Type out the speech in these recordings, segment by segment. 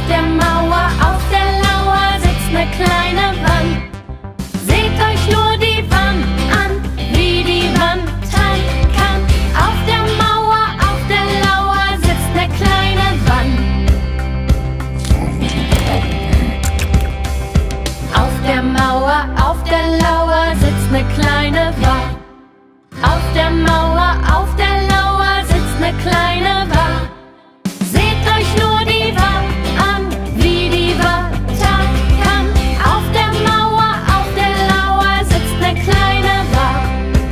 der Mauer, auf der Lauer sitzt ne kleine Wand. Seht euch nur die Wand an, wie die Wand tanzen kann. Auf der Mauer, auf der Lauer sitzt ne kleine Wand. Auf der Mauer, auf der Lauer sitzt ne kleine Wand. Auf der Mauer, auf der Lauer sitzt ne kleine Wand. Seht euch nur die Wand an, wie die Wand tanzen kann. Auf der Mauer, auf der Lauer sitzt ne kleine Wand.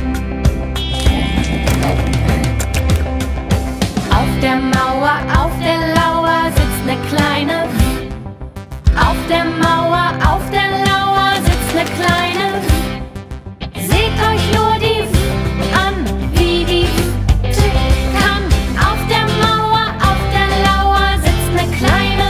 Auf der Mauer, auf der Lauer sitzt ne kleine Wand. Auf der Mauer, auf der Lauer sitzt ne kleine Wand. Seht euch nur die Wand an, wie die Wand kann. Auf der Mauer, auf der Lauer sitzt ne kleine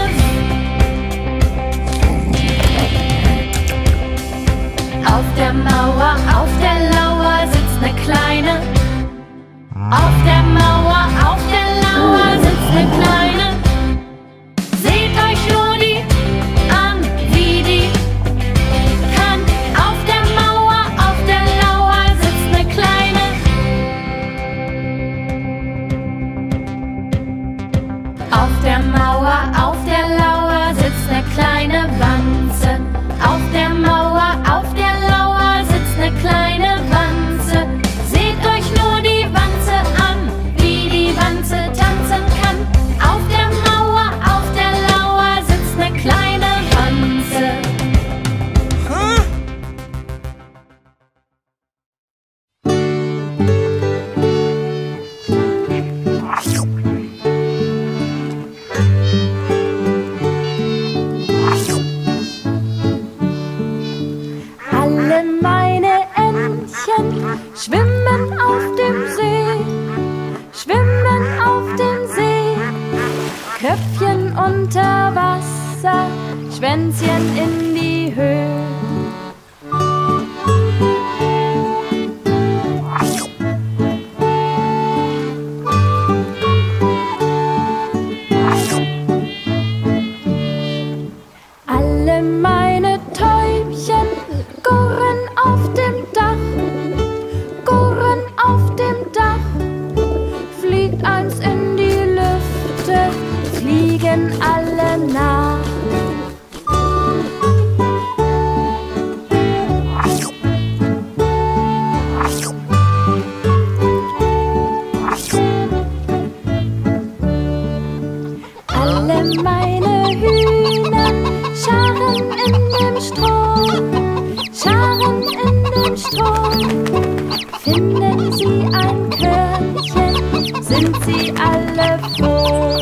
Wand. Auf der Mauer, auf der Lauer sitzt ne kleine. Auf der Mauer, auf der Lauer sitzt ne kleine. Seht euch nur die an, wie die kann. Auf der Mauer, auf der Lauer sitzt ne kleine. Auf der Mauer, auf der Lauer sitzt ne kleine Wanze. Auf der Mauer, auf der Lauer sitzt ne kleine Wanze. Seht euch nur die Wanze an, wie die Wanze tanzen kann. Auf der Mauer, auf der Lauer sitzt ne kleine Wanze. Alle meine Entchen schwimmen auf dem See, schwimmen auf dem See. Köpfchen unter Wasser, Schwänzchen in die Höhe. Alle meine Täubchen gurren auf dem Dach, gurren auf dem Dach. Fliegt eins in die Lüfte, fliegen alle nach. Alle meine Hühner scharen in dem Stroh, scharen in dem Stroh. Finden sie ein Körnchen, sind sie alle froh.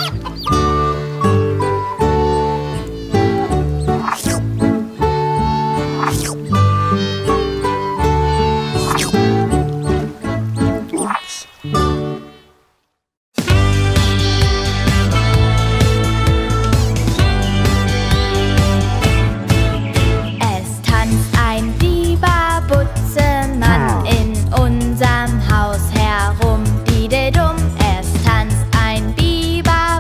Es tanzt ein Biber-Butzemann in unserem Haus herum, didedum. Es tanzt ein Biber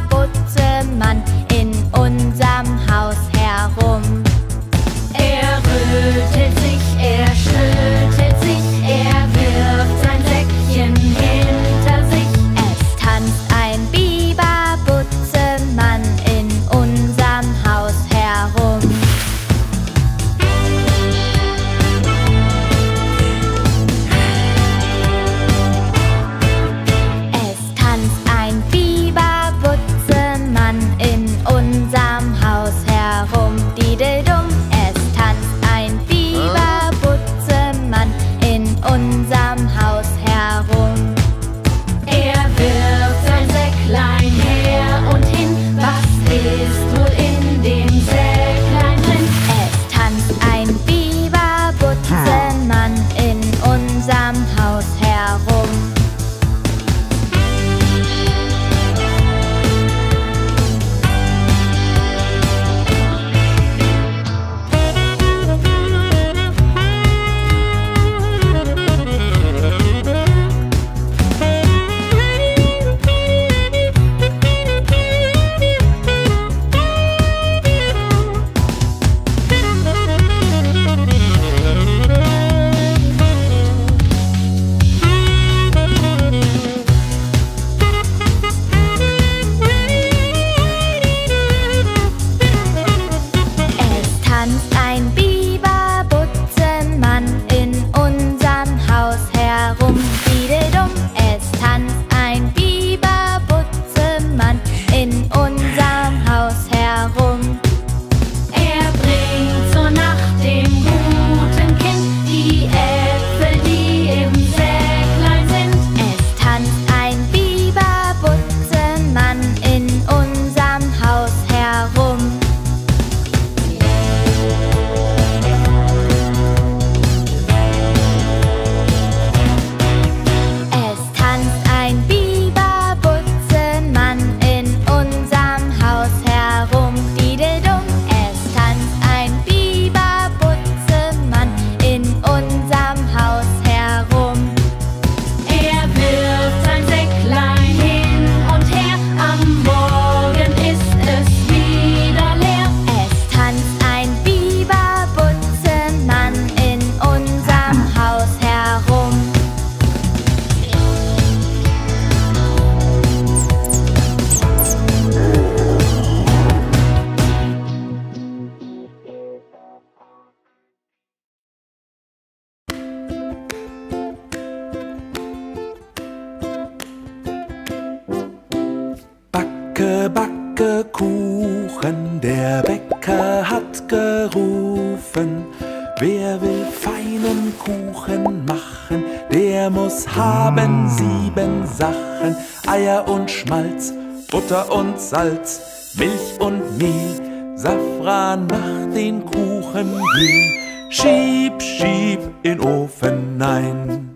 Backe, backe Kuchen, der Bäcker hat gerufen. Wer will feinen Kuchen machen, der muss haben 7 Sachen. Eier und Schmalz, Butter und Salz, Milch und Mehl, Safran macht den Kuchen gel. Schieb, schieb in Ofen ein.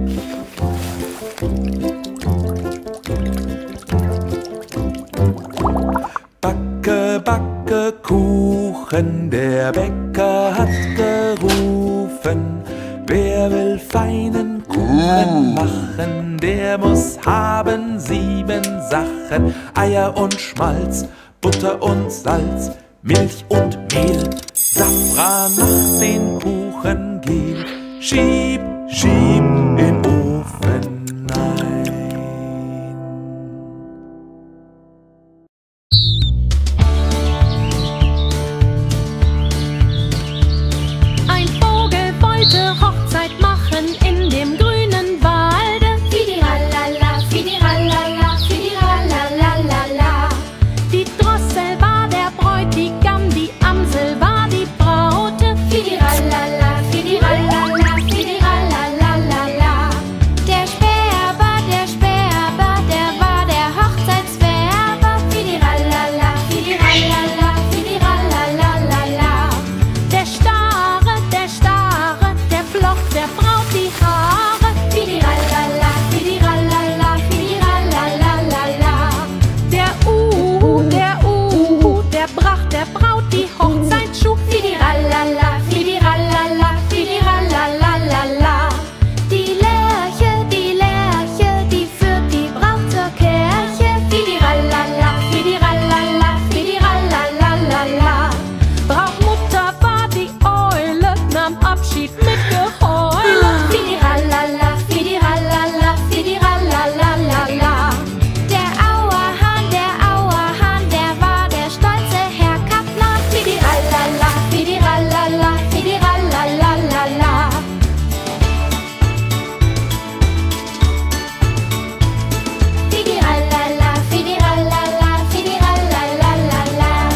Backe, backe Kuchen, der Bäcker hat gerufen. Wer will feinen Kuchen machen, der muss haben 7 Sachen. Eier und Schmalz, Butter und Salz, Milch und Mehl, Safran macht den Kuchen gel. Schieb, schieb in Ofen ein. Ein Vogel wollte Hochzeit machen in dem grünen Walde. Fidiralala, fidiralala, fidiralalalala. Die Drossel war der Bräutigam, die Amsel war die Braute. Fidiralala, fidiralala, fidiralalalala. Der Sperber, der war der Hochzeitswerber. Fidiralala, fidiralala, fidiralalalala. Der Starre, der flocht der Braut die Haare. Fidiralala, fidiralala, fidiralalalala. Der bracht der Braut die Hochzeitsschuh. Fidiralala, fidiralala, fidiralalalala. Die Lerche, die führt die Braut zur Kirche. Fidiralala, fidiralala, fidiralalalala. Brautmutter war die Eule, nahm Abschied mit Geheule. Fidiralala, fidiralala, fidiralalalala. Der Auerhahn, der war der stolze Herr Kaplan. Fidiralala, fidiralala, fidiralalalala. Fidiralala, fidiralala, fidiralalalala.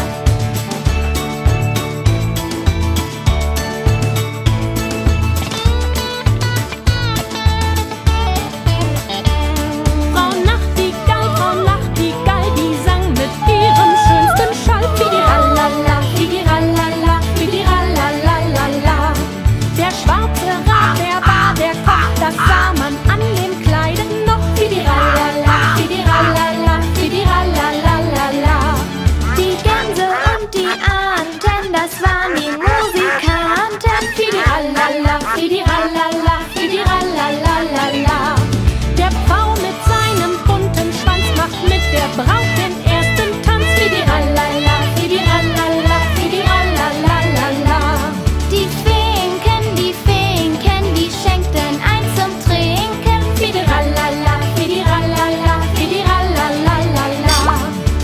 Frau Nachtigall, die sang mit ihrem schönsten Schall. Fidiralala, fidiralala, fidiralalalala. Der schwarze Rad, der war der Koch, das sah man an dem Kleide noch. Fidiralala, fidiralala, fidiralalalala. Die Gänse und die Enten, das waren die Musikanten. Fidiralala, fidiralala, fidiralalalala. Der Pfau mit seinem bunten Schwanz macht mit der Braut den ersten Tanz. Fidiralala, fidiralala, fidiralalalala. Die Finken, die schenkten ein zum Trinken. Fidiralala, fidiralala, fidiralalalala.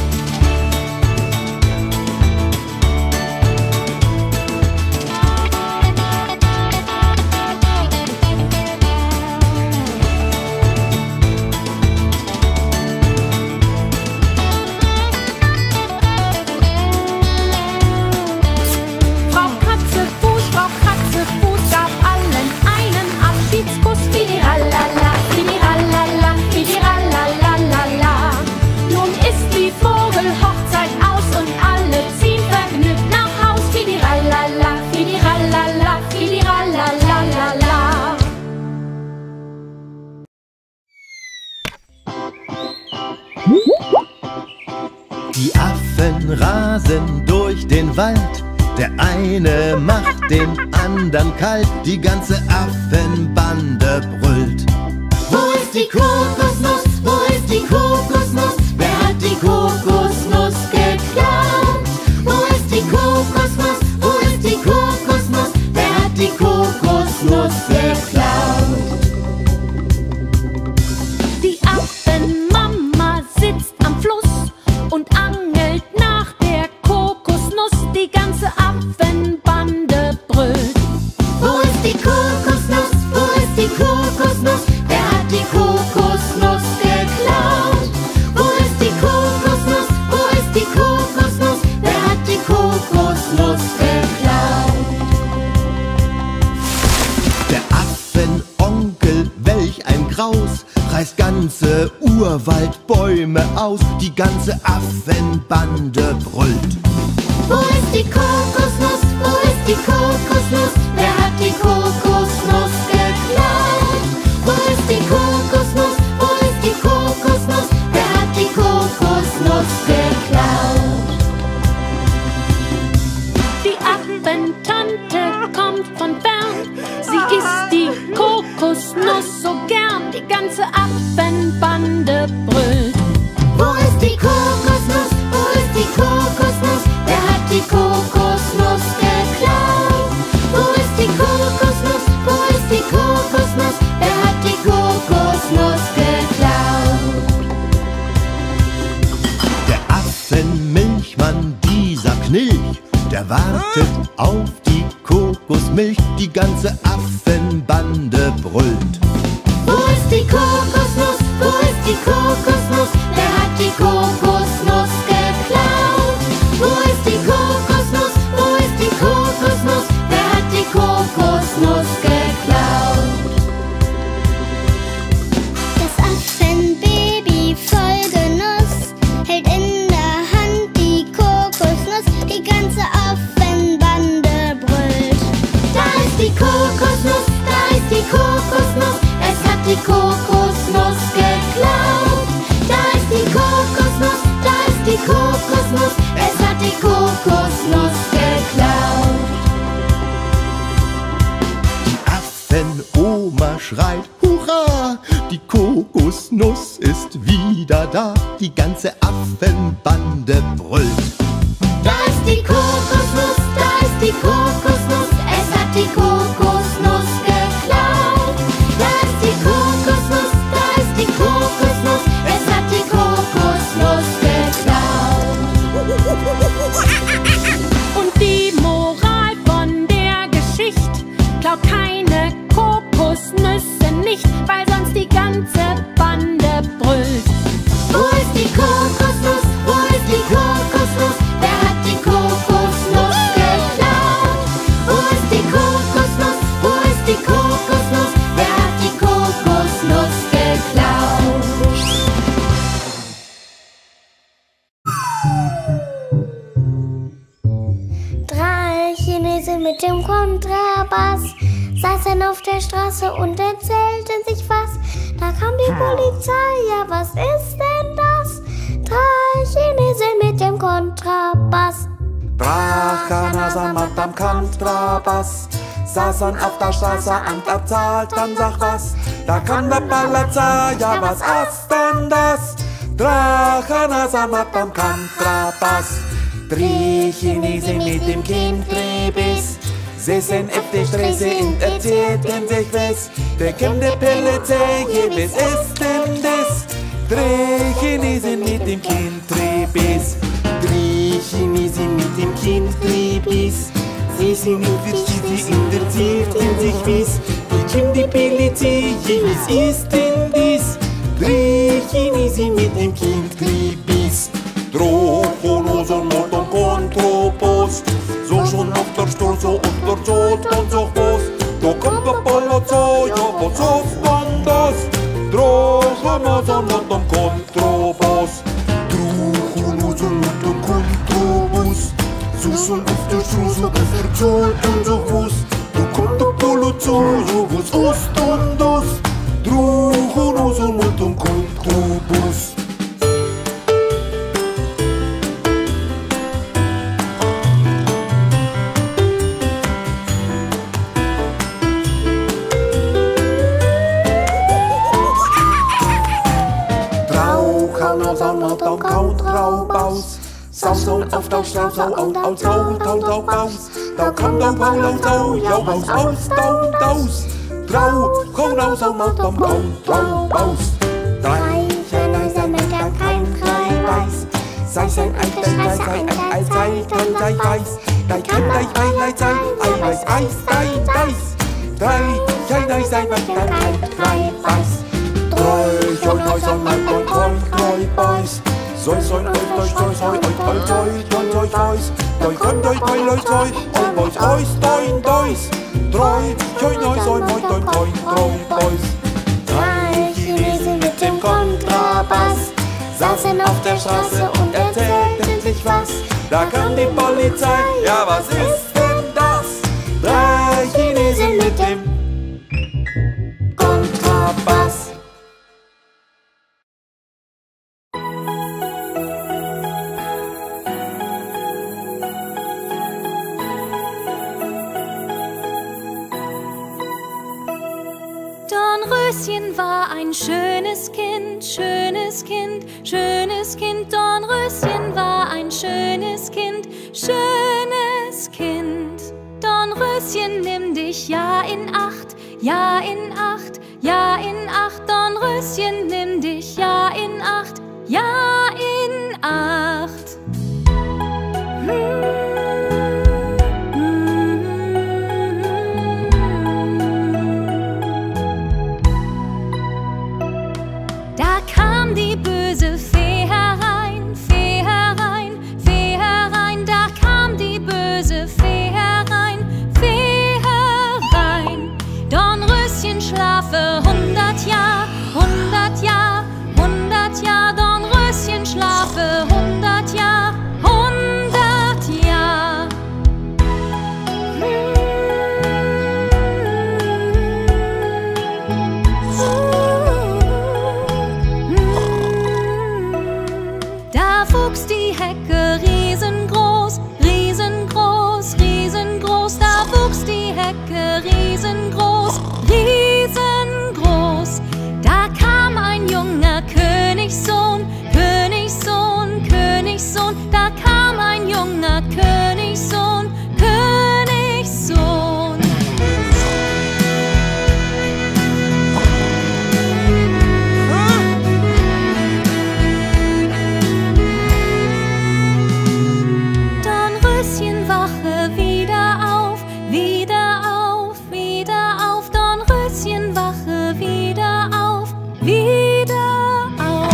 Frau Katzefuß gab allen einen Abschiedskuss. Fidiralala, fidiralala, fidiralalalala. Nun ist die Vogelhochzeit aus und alle ziehen vergnügt nach Haus. Fidiralala, fidiralala, fidiralalalala. Die Affen rasen durch den Wald. Der eine macht den anderen kalt. Die ganze Affenbande brüllt. Wo ist die Kokosnuss? Wo ist die Kokosnuss? Wer hat die Kokosnuss geklaut? Wo ist die Kokosnuss? Wo ist die Kokosnuss? Wer hat die Kokosnuss geklaut? Die Affenmama sitzt am Fluss und angelt nach der Kokosnuss. Die ganze Affenbande brüllt. Wo ist die Kokosnuss? Wo ist die Kokosnuss? Wer hat die Kokosnuss geklaut? Bäume aus, die ganze Affenbande brüllt. Wo ist die Kokosnuss? Wo ist die Kokosnuss? Wer hat die Kokosnuss geklaut? Wo ist die Kokosnuss? Wo ist die Kokosnuss? Wer hat die Kokosnuss geklaut? Die Affentante kommt von fern. Sie isst die Kokosnuss so gern. Die ganze Affenbande brüllt. Wo ist die Kokosnuss? Wo ist die Kokosnuss? Wer hat die Kokosnuss geklaut? Wo ist die Kokosnuss? Wo ist die Kokosnuss? Wer hat die Kokosnuss geklaut? Der Affenmilchmann, dieser Knilch, der wartet auf die Kokosmilch, die ganze Affenbande brüllt. Wo ist die Kokosnuss? Wo ist die Kokosnuss? Wer hat die Kokosnuss geklaut? Wo ist die Kokosnuss? Wo ist die Kokosnuss? Wer hat die Kokosnuss geklaut? Das Affenbaby voll Genuss hält in der Hand die Kokosnuss, die ganze Affenbande brüllt. Da ist die Kokosnuss, da ist die Kokosnuss, es hat die Kokosnuss geklaut. Da ist die Kokosnuss, da ist die Kokosnuss, es hat die Kokosnuss geklaut. Die Affenoma schreit, Hurra! Die Kokosnuss ist wieder da, die ganze Affenbande brüllt. Da ist die Kokosnuss, da ist die Kokosnuss, es hat die Kokosnuss geklaut. Da ist die Kokosnuss, da ist die Kokosnuss, es hat die Kokosnuss geklaut. Und die Moral von der Geschichte: Klaut keine Kokosnüsse nicht, weil sonst die ganze Bande brüllt. Wo ist die Kokosnuss? Wo ist die Kokosnuss? Wer hat die Kokosnuss geklaut? Wo ist die Kokosnuss? Wo ist die Kokosnuss? Wer hat die Kokosnuss geklaut? Drei Chinesen mit dem Kontrabass saßen auf der Straße und erzählten sich was. Da kam die Polizei, ja was ist denn das? Drei Chinesen mit dem Kontrabass. Drachanasan mit dem Kontrabass saßen auf der Straße und erzählten sich was. Da kam der Polizei, ja was ist denn das? Drachanasan mit dem Kontrabass. Drei Chinesen mit dem Kindrebiss saßen auf der Straße und erzählten sich was. Da kam der Polizei, ja was ist denn das? Drei Chinesen mit dem Kindrebiss. Drei Chinesen mit dem Kindrebiss saßen auf der Straße und erzählten sich was. Da kam die Polizei, ja was ist denn das? Drei Chinesen mit dem Kindrebiss. Drohnosen mit dem Kontrabass, so schon auf der Straße und der Zeit und so was. Da kommt der Polizei, ja was ist denn das? Drohnosen mit dem Kontrabass. Drohnosen mit dem Kontrabass, so schon auf der Straße und der Zeit und so was. Da kommt der Polizei, ja was ist denn das? Drohnosen mit dem Kontrabass. Mit dem Kontrabass saßen auf der Straße und aus. Da kam der Polizei, ja was aus, Draußen mit dem Kontrabass. Drei Chinesen mit dem Kindrebiss saßen auf der Straße und erzählten sich was. Da kam der Polizei, ja was ist denn das? Drei Chinesen mit dem Kindrebiss. Drei Chinesen mit dem Kindrebiss saßen auf der Straße und erzählten sich was. Da kam der Polizei, ja was ist denn das? Drei Chinesen mit dem Kindrebiss. Drei Chinesen mit dem Kontrabass saßen auf der Straße und erzählten sich was. Da kam die Polizei, ja was ist denn das? 3 Chinesen mit dem Kontrabass. Dornröschen war ein schönes Kind, schönes Kind, schönes Kind. Dornröschen war ein schönes Kind, schönes Kind. Dornröschen, nimm dich ja in Acht, ja in Acht, ja in Acht. Dornröschen, nimm dich ja in Acht, ja in Acht. Da kam die böse Fee herein, Fee herein, Fee herein. Da kam die böse Fee herein, Fee herein. Dornröschen, schlafe 100 Jahr, 100 Jahr, 100 Jahr. Dornröschen, schlafe 100 Jahr, 100 Jahr. Da wuchs die Hecke riesengroß, riesengroß, riesengroß. Da wuchs die Hecke riesengroß, riesengroß. Da kam ein junger Königssohn, Königssohn, Königssohn. Da kam ein junger Königssohn, Königssohn. Dornröschen, wache wieder auf, wieder auf, wieder auf. Dornröschen, wache wieder auf, wieder auf.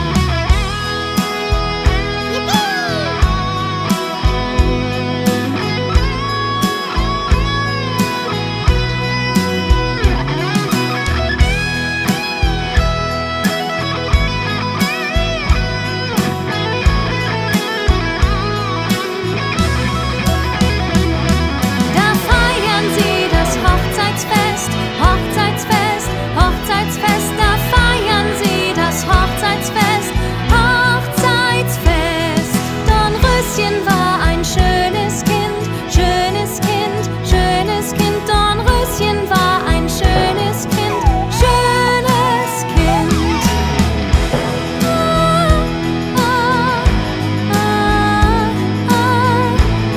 Da feiern sie das Hochzeitsfest, Hochzeitsfest, Hochzeitsfest. Da feiern sie das Hochzeitsfest, Hochzeitsfest. Dornröschen war ein schönes Kind, schönes Kind, schönes Kind. Dornröschen war ein schönes Kind, schönes Kind. Ah, ah, ah, ah.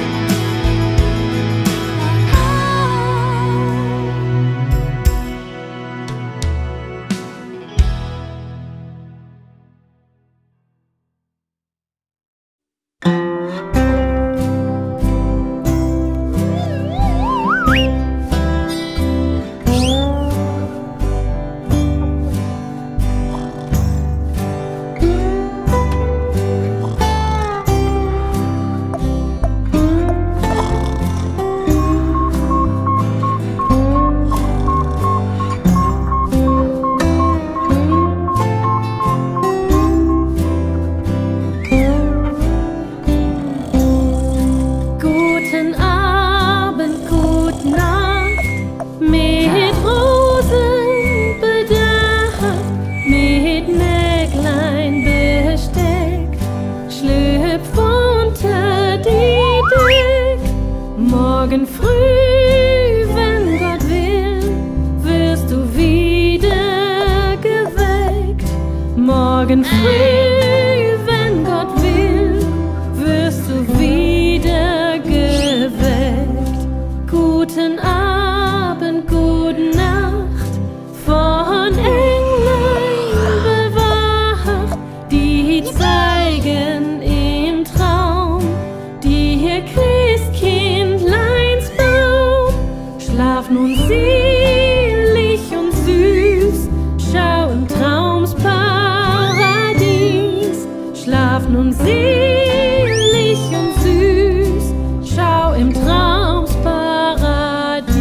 Guten Abend, gute Nacht, mit Rosen bedacht, mit Näglein besteckt, schlüpf unter die Deck. Morgen früh, wenn Gott will, wirst du wieder geweckt. Morgen früh, wenn Gott will, wirst du wieder geweckt. Guten Abend, gute Nacht, von Englein bewacht, die zeigen im Traum dir Christkindleins Baum. Schlaf nun selig und süß, schau im Traumsparadies. Schlaf nun selig und süß, schau im Traumsparadies.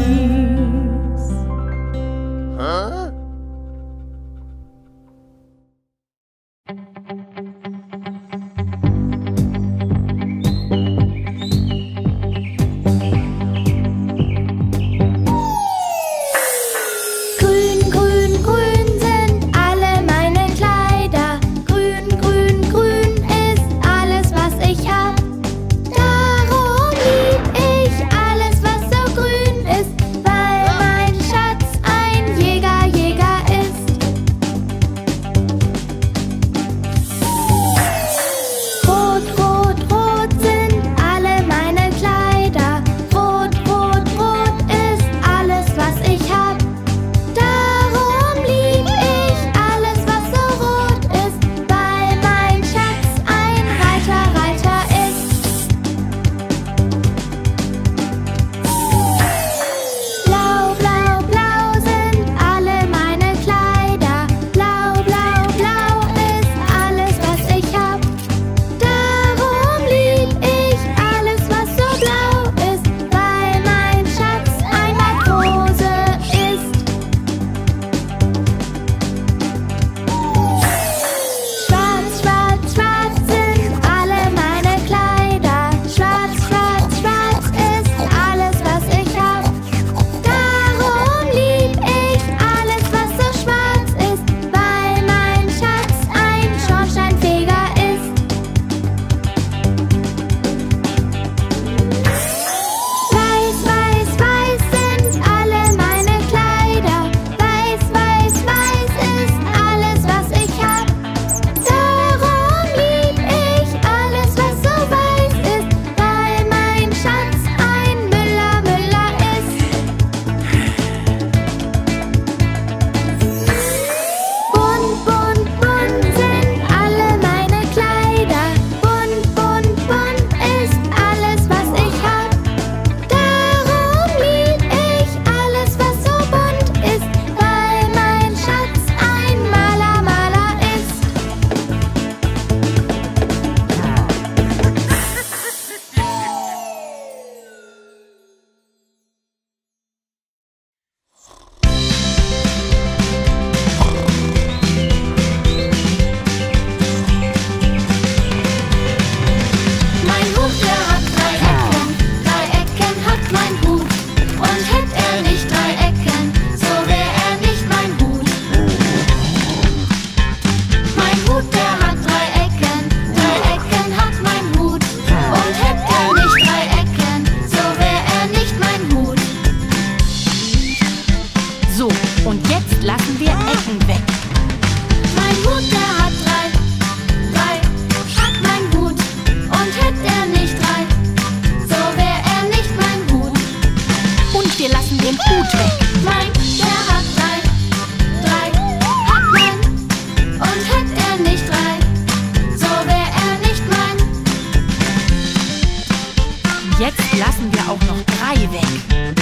Hände weg.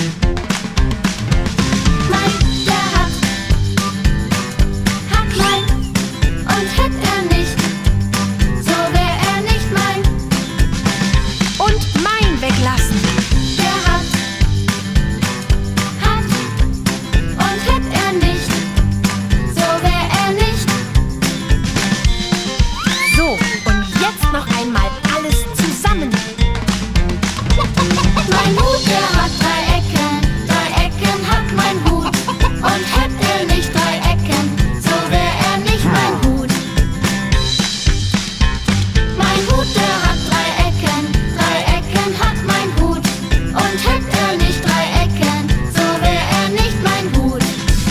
Mein, der hat mein und hätt er nicht, so wär er nicht mein. Und mein weglassen. Der hat und hätt er nicht, so wär er nicht. So, und jetzt noch einmal alles zusammen. Mein Hut, der hat 3 Ecken, 3 Ecken hat mein Hut. Und hätt er nicht 3 Ecken, so wär er nicht mein Hut. Mein Hut, der hat 3 Ecken, 3 Ecken hat mein Hut. Und hätt er nicht 3 Ecken, so wär er nicht mein Hut.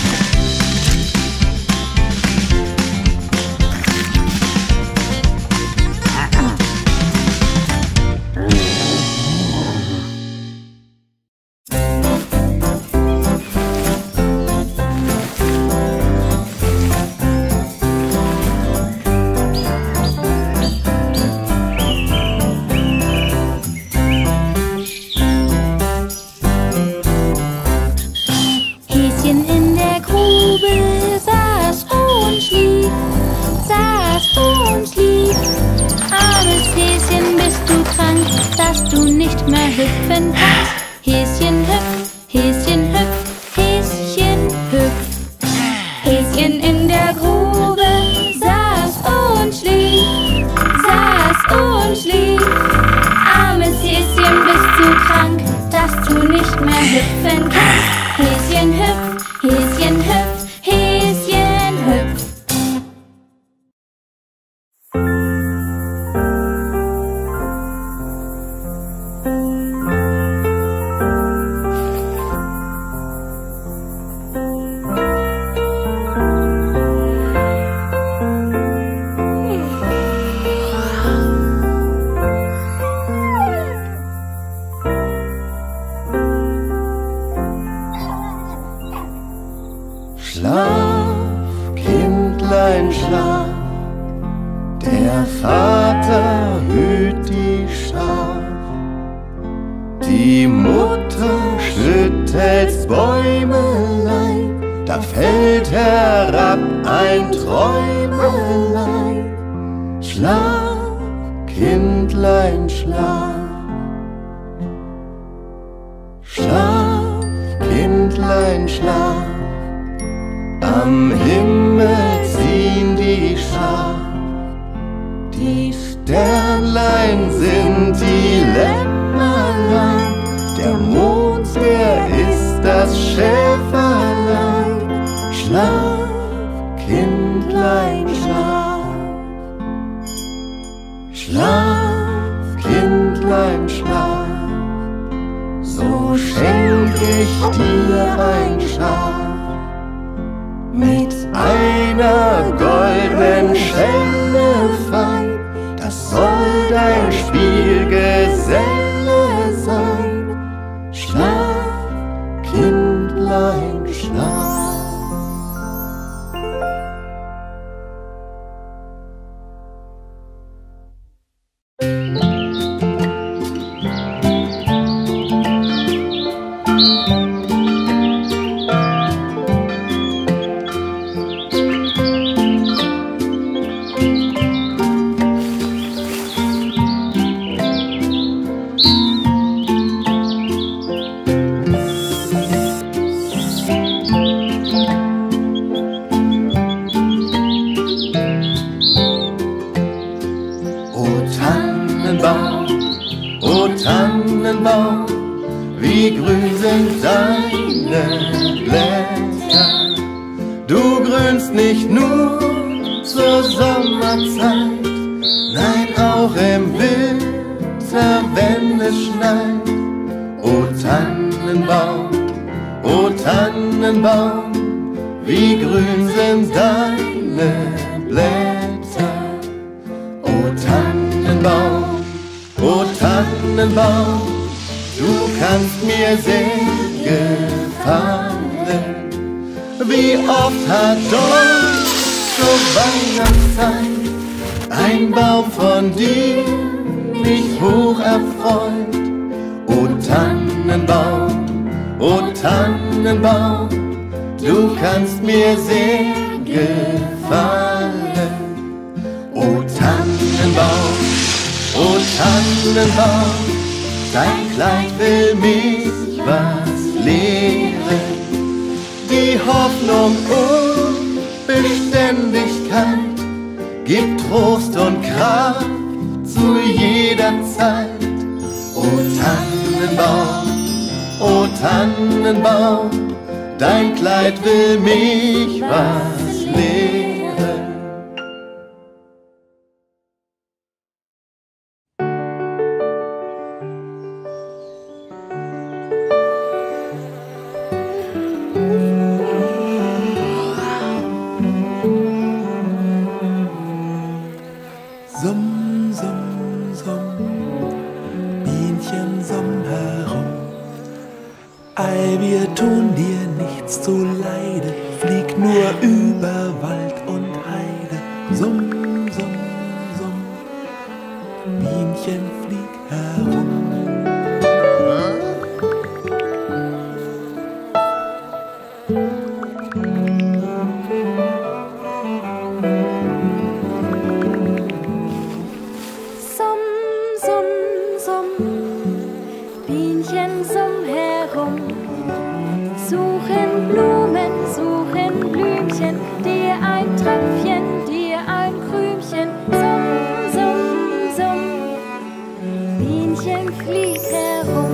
Häschen in der Grube saß und schlief, Armes Häschen, bist du krank, dass du nicht mehr hüpfen kannst? Häschen hüpf, Häschen hüpf, Häschen hüpf. Häschen in der Grube saß und schlief, Armes Häschen, bist du krank, dass du nicht mehr hüpfen kannst? Häschen hüpf, Häschen hüpf, Häschen hüpf. Schlaf, Kindlein, schlaf, der Vater hüt die Schaf. Die Mutter schüttelt's Bäumelein, da fällt herab ein Träumelein. Schlaf, Kindlein, schlaf. Schlaf, Kindlein, schlaf. Am Himmel ziehen die Schar, die Sternlein sind die Lämmerlein, der Mond, der ist das Schäferlein. Schlaf, Kindlein, schlaf. Schlaf, Kindlein, schlaf. So schenk ich dir ein Schaf mit einer goldenen Schelle fein, das soll dein Spielgeselle sein. Schlaf, Kindlein, schlaf. Tannenbaum, wie grün sind deine Blätter. Du grünst nicht nur zur Sommerzeit, nein, auch im Winter, wenn es schneit. O Tannenbaum, wie grün sind deine Blätter. O Tannenbaum, du kannst mir sehr gefallen. Wie oft hat uns zur Weihnachtszeit ein Baum von dir mich hoch erfreut. O Tannenbaum, o Tannenbaum, du kannst mir sehr gefallen. O Tannenbaum, o Tannenbaum, dein Kleid will mich was lehren. Die Hoffnung und Beständigkeit gibt Trost und Kraft zu jeder Zeit. O Tannenbaum, dein Kleid will mich was lehren. Summ, summ, summ, Bienchen summ herum. Ei, wir tun dir nichts zuleide, flieg nur über Wald und Heide. Summ, summ, summ, Bienchen flieg herum. Suchen Blumen, suchen Blümchen, dir ein Tröpfchen, dir ein Krümchen. Summ, summ, summ, Bienchen flieg herum.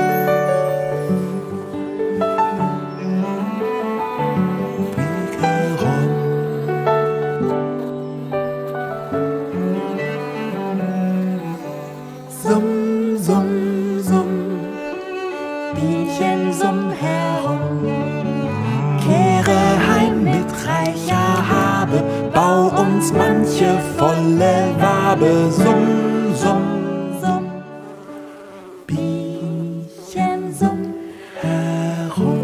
Flieg herum. Summ, summ, summ, Bienchen summ herum. Kehre heim mit reicher Habe, bau uns manche volle Wabe. Summ, summ, summ, Bienchen summ herum.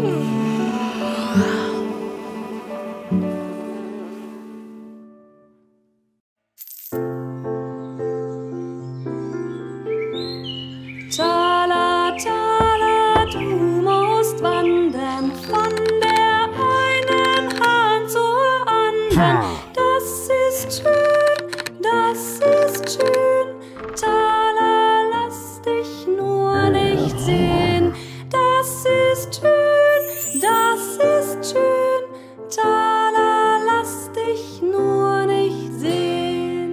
Tala, tala, du musst wandern von der einen Hand zur anderen. Das ist schön, das ist schön. Tala, lass dich nur nicht sehen. Das ist schön, das ist schön. Tala, lass dich nur nicht sehen.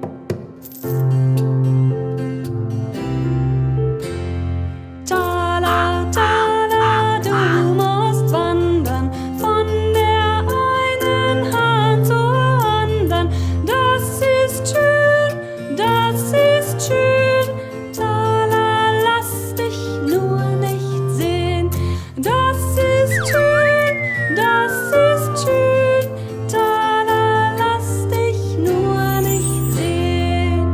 Tala, tala, du musst wandern von der einen Hand zur anderen. Das ist schön, das ist schön. Tala, lass dich nur nicht sehen. Das ist schön, das ist schön. Tala, lass dich nur nicht sehen.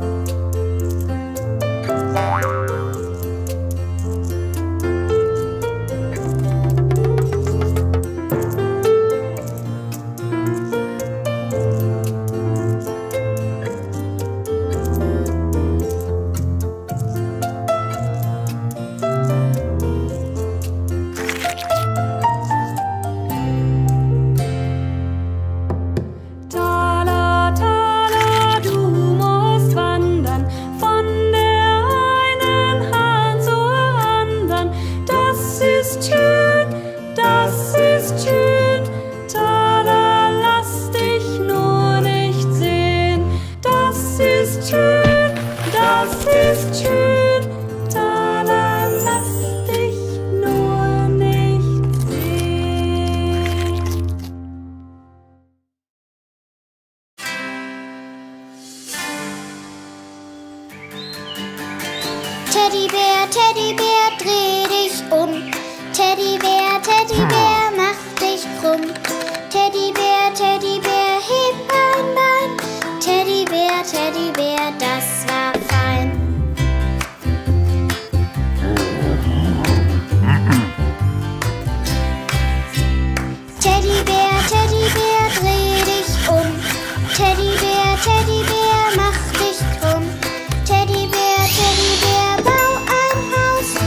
Tala, tala, du musst wandern von der einen Hand zur anderen. Das ist schön, das ist schön. Tala, lass dich nur nicht sehen. Das ist schön, das ist schön. Tala, lass dich nur nicht sehen. Teddybär, Teddybär, dreh dich um. Teddybär, Teddybär, mach dich krumm. Teddybär, Teddybär, heb ein Bein. Teddybär, Teddybär, das war fein. Teddybär, Teddybär, dreh dich um. Teddybär, Teddybär, mach dich krumm. Teddybär, Teddybär, bau ein Haus.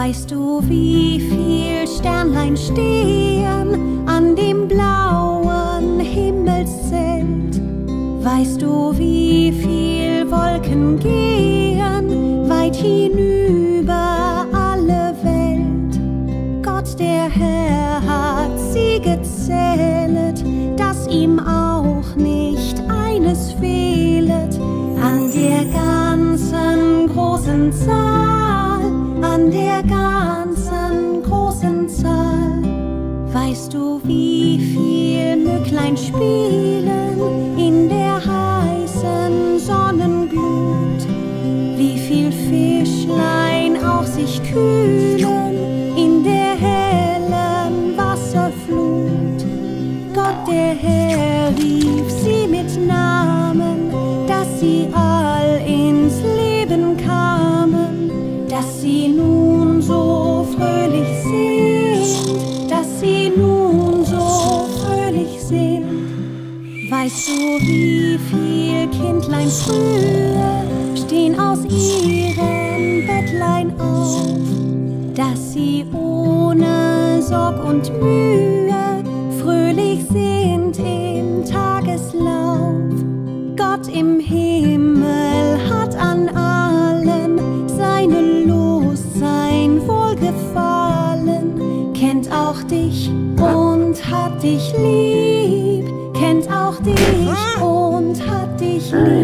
Weißt du, wie viel Sternlein stehen an dem blauen Himmelszelt? Weißt du, wie viel Wolken gehen weit hinüber alle Welt? Gott, der Herr, hat sie gezählet, dass ihm auch nicht eines fehlet. An der ganzen großen Zahl, an der ganzen großen Zahl. Weißt du, wie viel Mücklein spielen in der heißen Sonnenglut? Wie viel Fischlein auch sich kühlen in der hellen Wasserflut? Gott, der Herr, rief sie mit Namen, dass sie all ins Leben kamen, dass sie nun so fröhlich sind, dass sie nun so fröhlich sind. Weißt du, wie viel Kindlein früher stehen aus ihren Bettlein auf, dass sie ohne Sorg und Mühe fröhlich sind im Tageslauf? Gott im Himmel hat an allen seine Lust, sein Wohlgefallen, kennt auch dich und hat dich lieb, kennt auch dich und hat dich lieb.